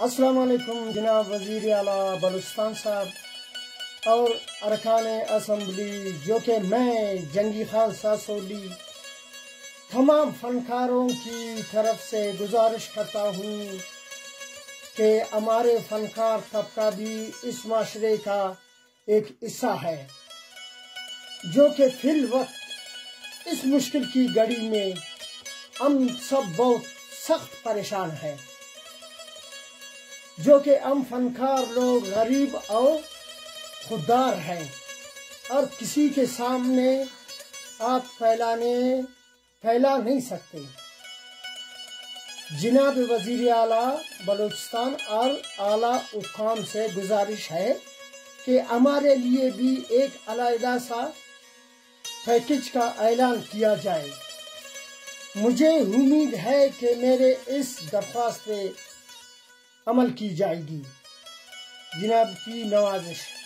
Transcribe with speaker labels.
Speaker 1: السلام علیکم جناب وزیر اعلیٰ بلوچستان صاحب اور ارکان اسمبلی، جو کہ میں جنگی خان ساسولی تمام فنکاروں کی طرف سے گزارش کرتا ہوں کہ ہمارے فنکار طبقہ بھی اس معاشرے کا ایک حصہ ہے، جو کہ فی الوقت اس مشکل کی گھڑی میں ہم سب بہت سخت پریشان ہیں، جو کہ ہم فنکار لوگ غریب اور خوددار ہیں اور کسی کے سامنے آپ پھیلا نہیں سکتے۔ جناب وزیر اعلیٰ بلوچستان اور اعلیٰ حکام سے گزارش ہے کہ ہمارے لیے بھی ایک علیحدہ سا پیکیج کا اعلان کیا جائے۔ مجھے امید ہے کہ میرے اس درخواست پہ عمل کی جائے گی۔ جناب کی نوازش۔